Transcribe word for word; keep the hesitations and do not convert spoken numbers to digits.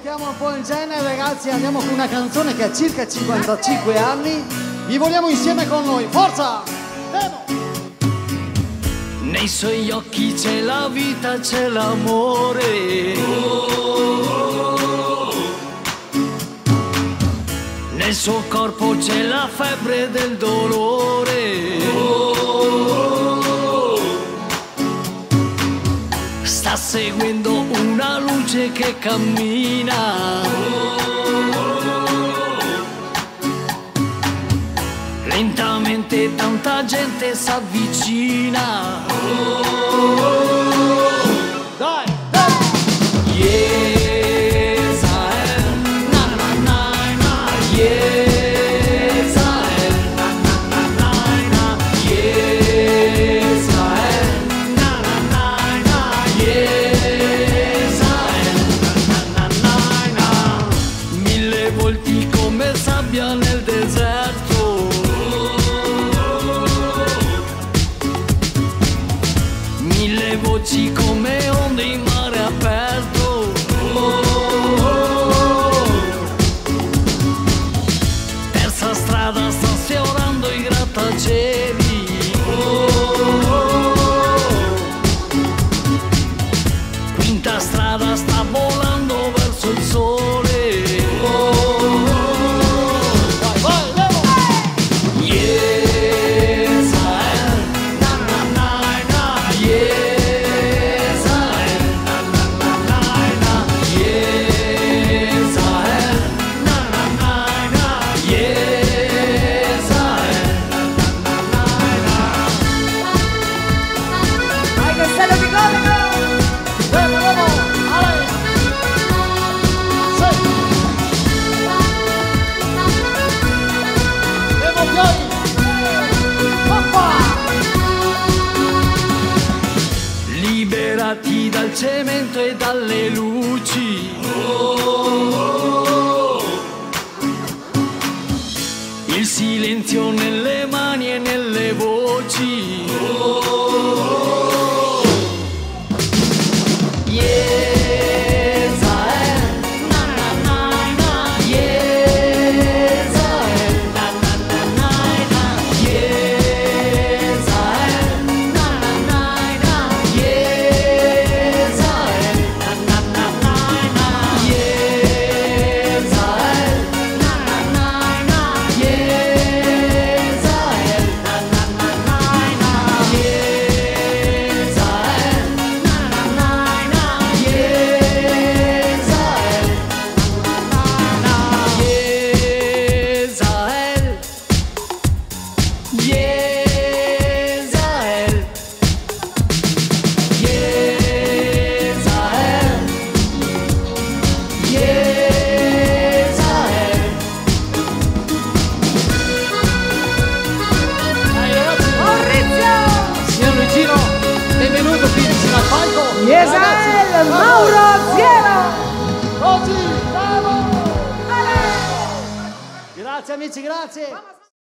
Mettiamo un po' in genere, ragazzi, andiamo con una canzone che ha circa cinquantacinque anni. Vi vogliamo insieme con noi, forza! Demo! Nei suoi occhi c'è la vita, c'è l'amore. Nel suo corpo c'è la febbre del dolore. Sta seguendo una luce che cammina. Lentamente tanta gente s'avvicina. Dai, dai! Yezael, na na na na, Yezael, na na na na na, Yezael, na na na na, Yezael, na na na na. Mille volti come sabbia nel deserto. Mille voci come onde in mare aperto. Terza strada sta sfiorando i grattacieli. Quinta strada sta volando verso il sole. Liberati dal cemento e dalle luci. Il silenzio nelle mani e nelle voci. Benvenuto qui vicino al palco. Yezael, Mauro Ziero. Oggi, bravo! Grazie amici, grazie.